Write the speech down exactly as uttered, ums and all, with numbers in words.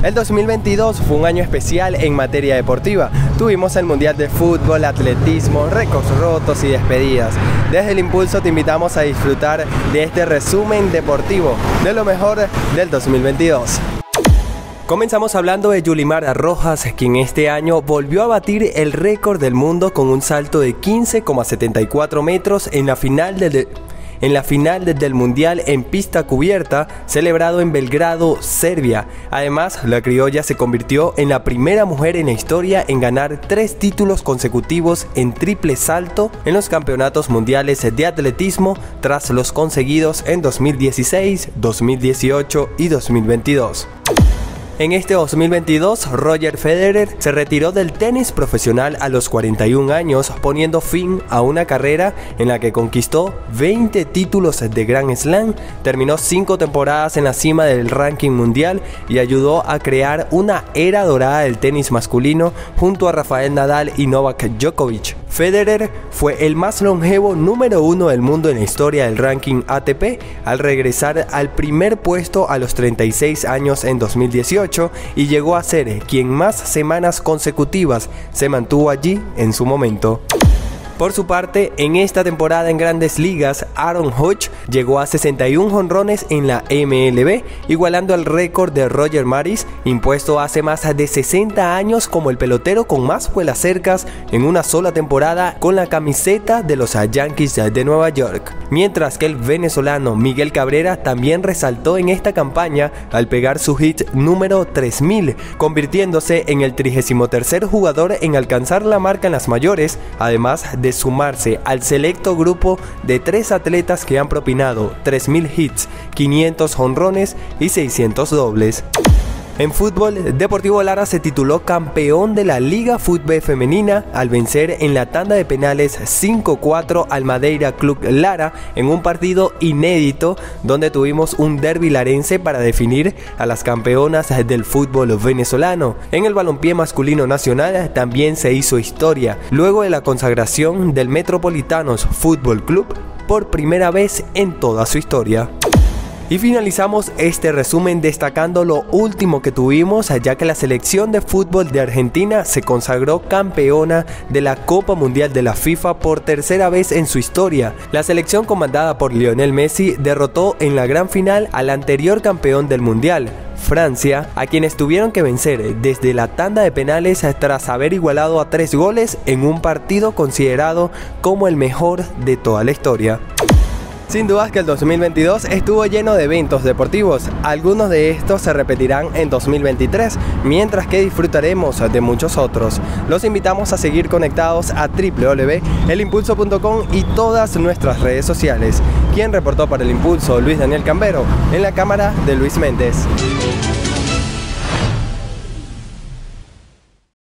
El dos mil veintidós fue un año especial en materia deportiva. Tuvimos el Mundial de Fútbol, atletismo, récords rotos y despedidas. Desde el Impulso te invitamos a disfrutar de este resumen deportivo de lo mejor del dos mil veintidós. Comenzamos hablando de Yulimar Rojas, quien este año volvió a batir el récord del mundo con un salto de quince coma setenta y cuatro metros en la final del... en la final del Mundial en pista cubierta, celebrado en Belgrado, Serbia. Además, la criolla se convirtió en la primera mujer en la historia en ganar tres títulos consecutivos en triple salto en los campeonatos mundiales de atletismo, tras los conseguidos en dos mil dieciséis, dos mil dieciocho y dos mil veintidós. En este dos mil veintidós, Roger Federer se retiró del tenis profesional a los cuarenta y un años, poniendo fin a una carrera en la que conquistó veinte títulos de Grand Slam, terminó cinco temporadas en la cima del ranking mundial y ayudó a crear una era dorada del tenis masculino junto a Rafael Nadal y Novak Djokovic. Federer fue el más longevo número uno del mundo en la historia del ranking A T P al regresar al primer puesto a los treinta y seis años en dos mil dieciocho y llegó a ser quien más semanas consecutivas se mantuvo allí en su momento. Por su parte, en esta temporada en Grandes Ligas, Aaron Judge llegó a sesenta y un jonrones en la M L B, igualando el récord de Roger Maris, impuesto hace más de sesenta años como el pelotero con más vuelas cercas en una sola temporada con la camiseta de los Yankees de Nueva York. Mientras que el venezolano Miguel Cabrera también resaltó en esta campaña al pegar su hit número tres mil, convirtiéndose en el trigésimo tercer jugador en alcanzar la marca en las mayores, además de sumarse al selecto grupo de tres atletas que han propinado tres mil hits, quinientos jonrones y seiscientos dobles. En fútbol, Deportivo Lara se tituló campeón de la Liga Fútbol Femenina al vencer en la tanda de penales cinco cuatro al Madeira Club Lara en un partido inédito donde tuvimos un derbi larense para definir a las campeonas del fútbol venezolano. En el balompié masculino nacional también se hizo historia, luego de la consagración del Metropolitanos Fútbol Club por primera vez en toda su historia. Y finalizamos este resumen destacando lo último que tuvimos, ya que la selección de fútbol de Argentina se consagró campeona de la Copa Mundial de la FIFA por tercera vez en su historia. La selección comandada por Lionel Messi derrotó en la gran final al anterior campeón del Mundial, Francia, a quienes tuvieron que vencer desde la tanda de penales tras haber igualado a tres goles en un partido considerado como el mejor de toda la historia. Sin dudas que el dos mil veintidós estuvo lleno de eventos deportivos, algunos de estos se repetirán en dos mil veintitrés, mientras que disfrutaremos de muchos otros. Los invitamos a seguir conectados a doble u doble u doble u punto el impulso punto com y todas nuestras redes sociales. Quien reportó para El Impulso, Luis Daniel Cambero, en la cámara de Luis Méndez.